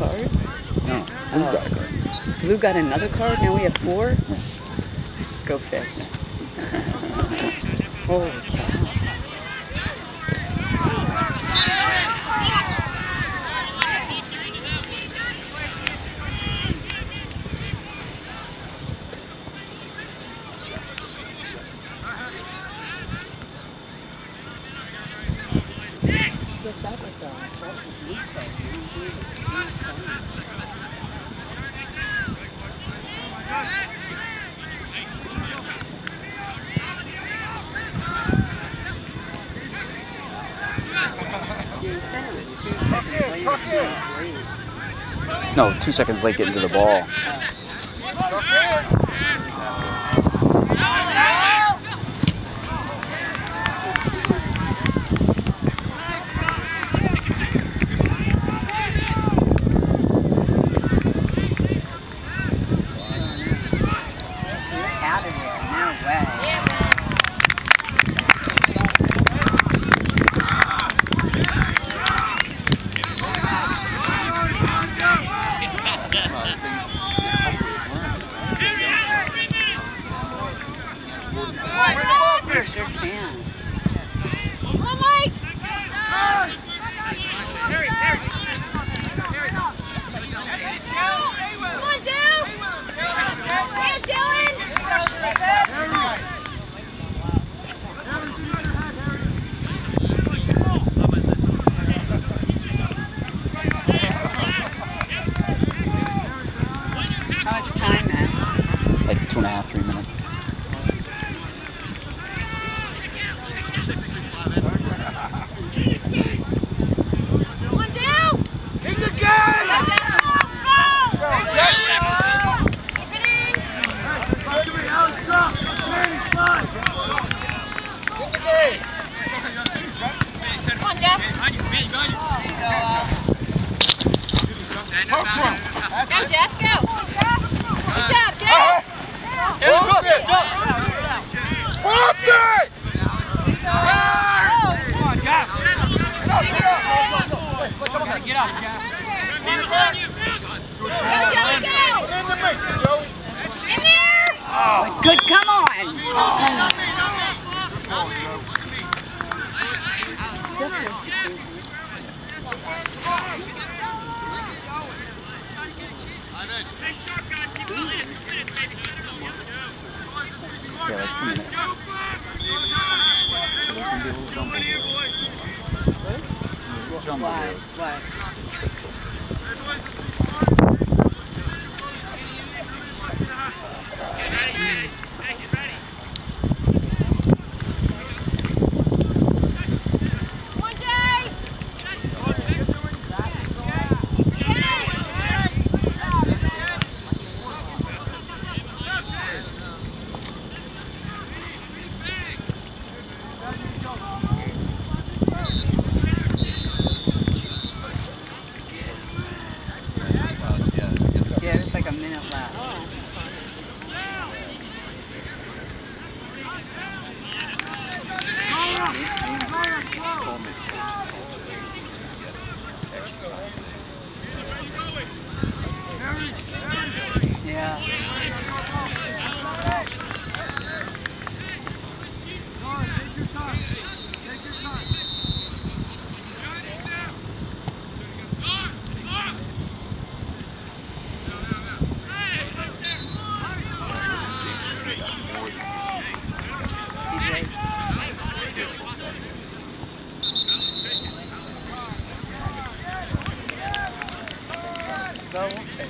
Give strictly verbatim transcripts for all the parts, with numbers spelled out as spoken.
card? No, Blue oh. got a card. Blue got another card? Now we have four? Yeah. Go Fish. Holy cow. No, two seconds late getting to the ball. How much time, man? Like two and a half, three minutes. One down! In the game! Go! Go! Keep it in! Alex, drop! In the game! Come on, Jeff! Go, Jeff, go! Good job, Jeff! Cross it! Cross it! Come on, Jeff! Get up, Jeff! Go, Joey, go! In the mix, Joey! In there! Oh, good, come on! Yeah, like two minutes. So there's going to be a little jump over there. Jump Why? over. Why? It's a trick. Yeah, there's like a minute left. Yeah. Well, we'll see.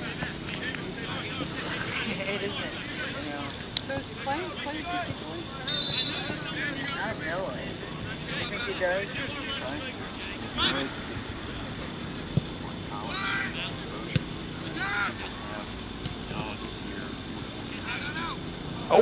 It isn't, you know. So is he playing, playing particularly? Not really. You think he does? He tries to. He knows that this is college exposure. Oh!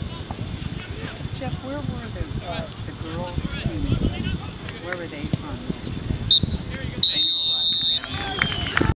Jeff, where were the, uh, the girls' teams? Where were they from?